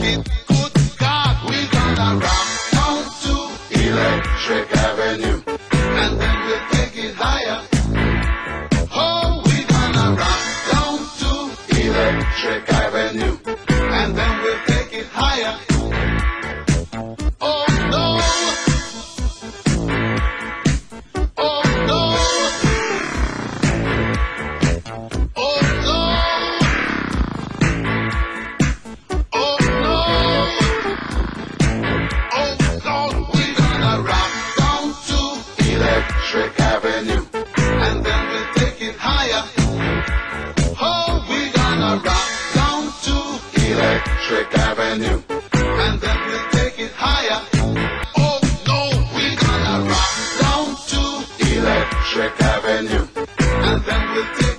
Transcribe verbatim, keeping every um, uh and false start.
it. Good God, we're gonna rock down to Electric Avenue, and then we'll take it higher. Oh, we're gonna rock down to Electric Avenue, and then we'll take it higher. Oh no! Oh no! Oh no! Oh no! Oh Lord, we're gonna rock down to Electric Avenue, and then we'll take it higher. Oh, we're gonna rock down to Electric Avenue, and then we'll take it higher. Oh no, we're gonna rock down to Electric Avenue, and then we'll take